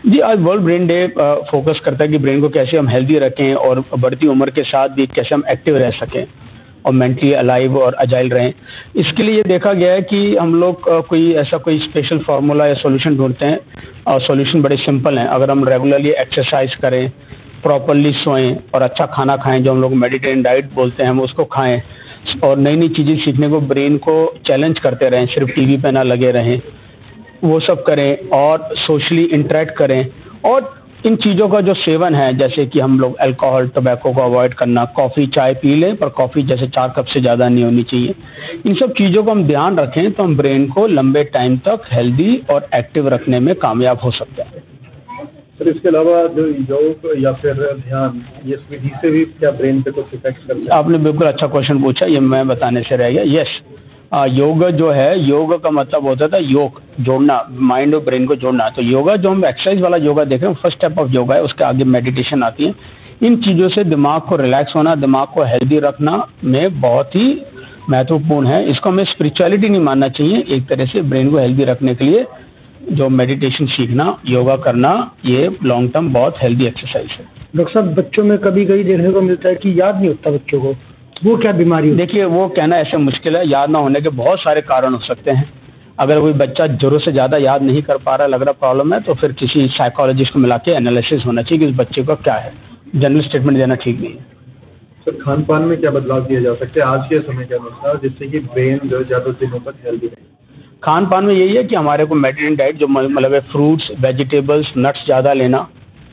जी, आज world brain day focus करता है कि ब्रेन को कैसे हम हेल्दी रखें और बढ़ती उम्र के साथ भी कैसे हम एक्टिव रह सकें और मेंटली अलाइव और अजाइल रहें। इसके लिए ये देखा गया है कि हम लोग कोई स्पेशल फार्मूला या सॉल्यूशन ढूंढते हैं और सॉल्यूशन बड़े सिंपल हैं। अगर हम रेगुलरली एक्सरसाइज करें, प्रॉपरली सोएं और अच्छा खाना खाएं, जो हम लोग मेडिटेरियन डाइट बोलते हैं, हम उसको खाएं और नई नई चीज़ें सीखने को ब्रेन को चैलेंज करते रहें, सिर्फ टीवी पे ना लगे रहें, वो सब करें और सोशली इंटरेक्ट करें। और इन चीज़ों का जो सेवन है, जैसे कि हम लोग अल्कोहल, टोबैको को अवॉइड करना, कॉफ़ी चाय पी लें पर कॉफ़ी जैसे 4 कप से ज़्यादा नहीं होनी चाहिए। इन सब चीज़ों को हम ध्यान रखें तो हम ब्रेन को लंबे टाइम तक हेल्दी और एक्टिव रखने में कामयाब हो सकते हैं। सर, इसके अलावा जो योग या फिर ध्यान, ये विधि से भी क्या ब्रेन पे कुछ इफेक्ट करता है? आपने बिल्कुल अच्छा क्वेश्चन पूछा, ये मैं बताने से रह गया। यस, योग जो है, योग का मतलब होता था योग, जोड़ना, माइंड और ब्रेन को जोड़ना। तो योगा जो हम एक्सरसाइज वाला योगा देख रहे हैं, फर्स्ट स्टेप ऑफ योगा है, उसके आगे मेडिटेशन आती है। इन चीज़ों से दिमाग को रिलैक्स होना, दिमाग को हेल्दी रखना में बहुत ही महत्वपूर्ण है। इसको हमें स्पिरिचुअलिटी नहीं मानना चाहिए। एक तरह से ब्रेन को हेल्दी रखने के लिए जो मेडिटेशन सीखना, योगा करना, ये लॉन्ग टर्म बहुत हेल्दी एक्सरसाइज है। डॉक्टर साहब, बच्चों में कभी कभी देखने को मिलता है कि याद नहीं होता बच्चों को, वो क्या बीमारी है? देखिए, वो कहना ऐसे मुश्किल है। याद ना होने के बहुत सारे कारण हो सकते हैं। अगर कोई बच्चा जरूरत से ज़्यादा याद नहीं कर पा रहा, लग रहा प्रॉब्लम है, तो फिर किसी साइकोलॉजिस्ट को मिला के एनालिसिस होना चाहिए कि उस बच्चे को क्या है। जनरल स्टेटमेंट देना ठीक नहीं है। सर, खान पान में क्या बदलाव किए जा सकते हैं आज के समय के अनुसार, जिससे कि ब्रेन जो ज़्यादा दिनों तक हेल्दी रहे? खान पान में यही है कि हमारे को मेडिटेरियन डाइट, जो मतलब है फ्रूट्स, वेजिटेबल्स, नट्स ज़्यादा लेना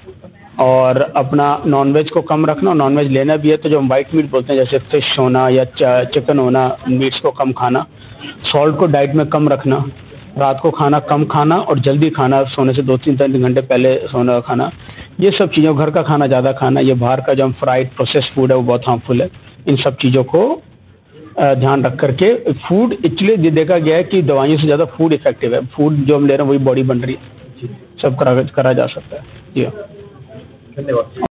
और अपना नॉनवेज को कम रखना। नॉनवेज लेना भी है तो जो हम वाइट मीट बोलते हैं, जैसे फिश होना या चिकन होना, मीट्स को कम खाना। सॉल्ट को डाइट में कम रखना, रात को खाना कम खाना और जल्दी खाना, सोने से 2-3 घंटे पहले सोने का खाना। ये सब चीज़ों, घर का खाना ज़्यादा खाना। ये बाहर का जो हम फ्राइड प्रोसेस फूड है वो बहुत हार्मफुल है। इन सब चीज़ों को ध्यान रख करके फूड, एक्चुअली देखा गया है कि दवाइयों से ज़्यादा फूड इफेक्टिव है। फूड जो हम ले रहे हैं वही बॉडी बन रही है। सब करा जा सकता है। जी, धन्यवाद।